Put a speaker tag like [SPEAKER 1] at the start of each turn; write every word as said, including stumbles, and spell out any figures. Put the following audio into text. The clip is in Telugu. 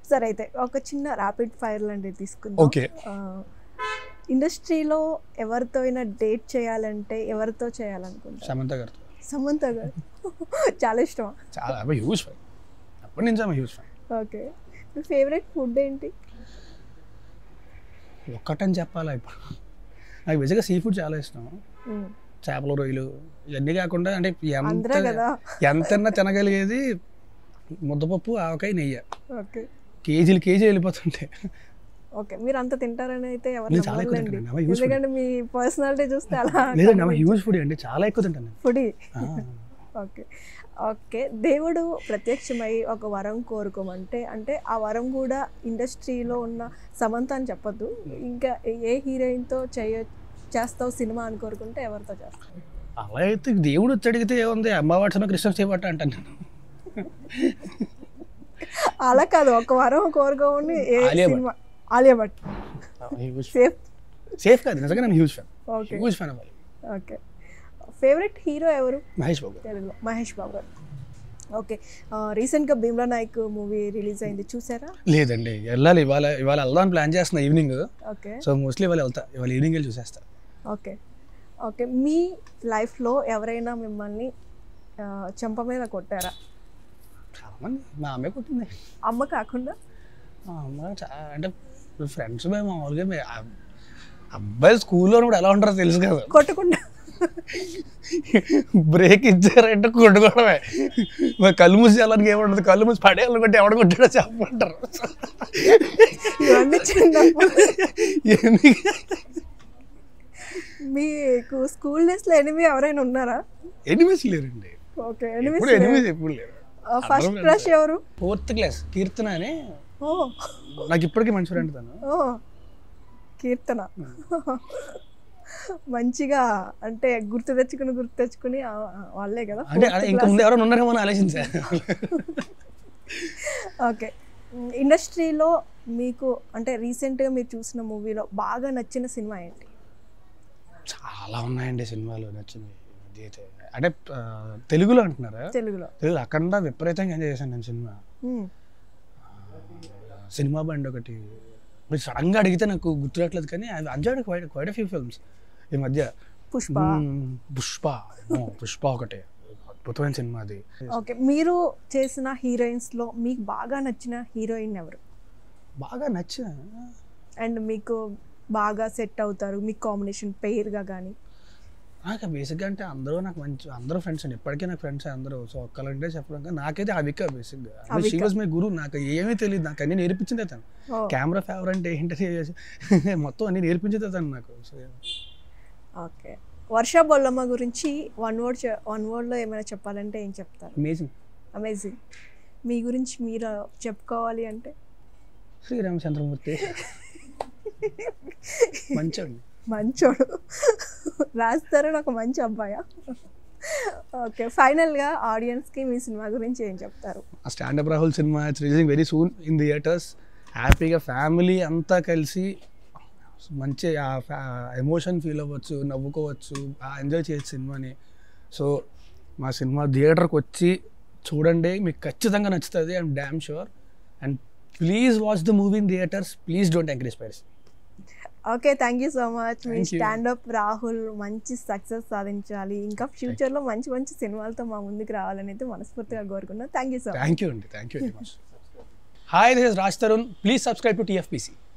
[SPEAKER 1] సరే అయితే ఒక చిన్న ర్యాపిడ్ ఫైర్ లాంటివి తీసుకుందాం.
[SPEAKER 2] ఓకే.
[SPEAKER 1] ఇండస్ట్రీలో ఎవరితో అయినా డేట్ చేయాలంటే ఎవరితో చేయాలనుకుంటా?
[SPEAKER 2] సమంత గారితో.
[SPEAKER 1] సమంత గారు చాలా ఇష్టమా?
[SPEAKER 2] చాలా హ్యూజ్ ఫ్యాన్, అప్పటి నుంచి ఆమె హ్యూజ్ ఫ్యాన్.
[SPEAKER 1] ఓకే. మీ ఫేవరెట్ ఫుడ్ ఏంటి?
[SPEAKER 2] ఒక్కటని చెప్పాలా ఇప్పుడు, నాకు బేసిక్గా సీ ఫుడ్ చాలా ఇష్టం. చేపలు, రొయ్యలు ఇవన్నీ కాకుండా అంటే ఎంత ఎంతన్నా తినగలిగేది ముద్దపప్పు, ఆవకాయ, నెయ్యి.
[SPEAKER 1] ఓకే.
[SPEAKER 2] కేజీలు కేజీ వెళ్ళిపోతుంటాయి.
[SPEAKER 1] ఓకే. మీరు అంత తింటారని అయితే ఎవరు
[SPEAKER 2] చాలా ఎక్కువ
[SPEAKER 1] నమ్మలేండి.
[SPEAKER 2] తింటాను.
[SPEAKER 1] ఎందుకంటే మీ పర్సనాలిటీ చూస్తే అలా
[SPEAKER 2] లేదండి, ఆమె హ్యూజ్ ఫుడ్ అండి, చాలా ఎక్కువ తింటాను.
[SPEAKER 1] ఫుడీ. ఓకే. ఓకే. దేవుడు ప్రత్యక్షమై ఒక వరం కోరుకోమంటే అంటే ఆ వరం కూడా ఇండస్ట్రీలో ఉన్న సమంత అని చెప్పొద్దు, ఇంకా ఏ హీరోయిన్తో చేయ చేస్తావు సినిమా అని కోరుకుంటే ఎవరితో చేస్తావు?
[SPEAKER 2] అలా అయితే దేవుడు వచ్చి అడిగితే ఏముంది, అమ్మ వాట్సన కృష్ణ చేయబట్ట అంటాను నేను.
[SPEAKER 1] అలా కాదు, ఒక వరం కోరుకోమని ఏ సినిమా? ఆలియా భట్. సేఫ్
[SPEAKER 2] సేఫ్ కాదు, నిజంగా నేను huge fan.
[SPEAKER 1] Okay.
[SPEAKER 2] Huge fan అవ్వాలి.
[SPEAKER 1] ఓకే. ఫేవరెట్ హీరో ఎవరు?
[SPEAKER 2] మహేష్ బాబు.
[SPEAKER 1] తెలుగులో మహేష్ బాబు గారు. ఓకే. రీసెంట్గా భీమ్లా నాయక్ మూవీ రిలీజ్ అయింది, చూసారా?
[SPEAKER 2] లేదండి, వెళ్ళాలి. ఇవాళ ఇవాళ వెళ్దాం ప్లాన్ చేస్తున్నా ఈవినింగ్.
[SPEAKER 1] ఓకే.
[SPEAKER 2] సో మోస్ట్లీ ఇవాళ వెళ్తా, ఇవాళ ఈవినింగ్ వెళ్ళి చూసేస్తా.
[SPEAKER 1] ఓకే. ఓకే. మీ లైఫ్లో ఎవరైనా మిమ్మల్ని చెంప మీద కొట్టారా?
[SPEAKER 2] చాలా మంది. మా అమ్మే కొట్టింది.
[SPEAKER 1] అమ్మ కాకుండా?
[SPEAKER 2] మా అమ్మ అంటే ఫ్రెండ్స్ మేము మామూలుగా అబ్బాయి స్కూల్లో కూడా ఎలా ఉంటారో తెలుసు కదా,
[SPEAKER 1] కొట్టుకుంటా
[SPEAKER 2] బ్రేక్ ఇచ్చారంటే కొట్టుకోవడమే. మరి కళ్ళు మూసి వెళ్ళడానికి ఏముండదు, కళ్ళు మూసి పడేయాలనుకుంటే ఎవడ కొట్టాడో చెప్పమంటారు.
[SPEAKER 1] మీకు స్కూల్ డేస్లో ఎనిమి ఎవరైనా ఉన్నారా?
[SPEAKER 2] ఎనిమిస్ లేరండి.
[SPEAKER 1] ఓకే.
[SPEAKER 2] ఎనిమిస్ ఎప్పుడు లేరు.
[SPEAKER 1] ఫస్ట్ క్రష్ ఎవరు?
[SPEAKER 2] ఫోర్త్ క్లాస్ కీర్తన అని,
[SPEAKER 1] ఓ
[SPEAKER 2] నాకు ఇప్పటికీ మంచి ఫ్రెండ్ తను.
[SPEAKER 1] ఓ కీర్తన. మంచిగా అంటే గుర్తు తెచ్చుకుని గుర్తు తెచ్చుకుని వాళ్ళే కదా.
[SPEAKER 2] అంటే ఇంకా ముందు ఎవరైనా ఉన్నారేమో అని ఆలోచించా.
[SPEAKER 1] ఓకే. ఇండస్ట్రీలో మీకు అంటే రీసెంట్గా మీరు చూసిన మూవీలో బాగా నచ్చిన సినిమా ఏంటి?
[SPEAKER 2] చాలా ఉన్నాయండి సినిమాలు నచ్చినవి. అయితే అంటే తెలుగులో అంటున్నారా?
[SPEAKER 1] తెలుగులో.
[SPEAKER 2] తెలుగు అఖండ విపరీతంగా ఎంజాయ్ చేశాను నేను సినిమా. సినిమా బండి ఒకటి, మీరు సడన్గా అడిగితే నాకు గుర్తురాట్లేదు కానీ I enjoyed quite quite few films ఈ మధ్య.
[SPEAKER 1] పుష్ప.
[SPEAKER 2] పుష్ప పుష్ప ఒకటే అద్భుతమైన సినిమా అది.
[SPEAKER 1] ఓకే. మీరు చేసిన హీరోయిన్స్లో మీకు బాగా నచ్చిన హీరోయిన్ ఎవరు?
[SPEAKER 2] బాగా నచ్చిన
[SPEAKER 1] అండ్ మీకు బాగా సెట్ అవుతారు, మీ కాంబినేషన్ పేరుగా కానీ?
[SPEAKER 2] నాకు బేసిక్గా అంటే అందరూ నాకు మంచి అందరూ ఫ్రెండ్స్ అండి, ఇప్పటికే నాకు ఫ్రెండ్స్ అందరూ. సో ఒక్కలంటే చెప్పడం కానీ నాకైతే అవిక బేసిక్గా షీ వాజ్ మై గురు. నాకు ఏమీ తెలియదు, నాకు అన్ని నేర్పించింది తను. కెమెరా ఫేవర్ అంటే ఏంటంటే మొత్తం అన్ని నేర్పించింది తను నాకు. So
[SPEAKER 1] okay. వర్ష బొల్లమ్మ గురించి వన్ వర్డ్ వన్ వర్డ్లో ఏమైనా చెప్పాలంటే ఏం చెప్తారు?
[SPEAKER 2] అమేజింగ్.
[SPEAKER 1] అమేజింగ్. మీ గురించి మీరు చెప్పుకోవాలి అంటే?
[SPEAKER 2] శ్రీరామచంద్రమూర్తి మంచోడు.
[SPEAKER 1] మంచోడు. రాజ్ తరుణ్ ఒక మంచి అబ్బాయా? ఓకే. ఫైనల్గా ఆడియన్స్కి మీ సినిమా గురించి ఏం చెప్తారు?
[SPEAKER 2] స్టాండప్ రాహుల్ సినిమా it's releasing very soon in theatres. హ్యాపీగా ఫ్యామిలీ అంతా కలిసి మంచి ఎమోషన్ ఫీల్ అవ్వచ్చు, నవ్వుకోవచ్చు, ఎంజాయ్ చేయొచ్చు సినిమాని. సో మా సినిమా థియేటర్కి వచ్చి చూడండి, మీకు ఖచ్చితంగా నచ్చుతుంది. I'm damn sure. And please watch the movie in theatres. Please don't encourage piracy.
[SPEAKER 1] Okay. Thank you so much. మీ స్టాండప్ రాహుల్ మంచి సక్సెస్ సాధించాలి, ఇంకా ఫ్యూచర్లో మంచి మంచి సినిమాలతో మా ముందుకు రావాలని అయితే మనస్ఫూర్తిగా కోరుకున్నాను. Thank you so much.
[SPEAKER 2] Thank you అండి. Thank you very much. Hi, this is Raj Tarun. Please subscribe to T F P C.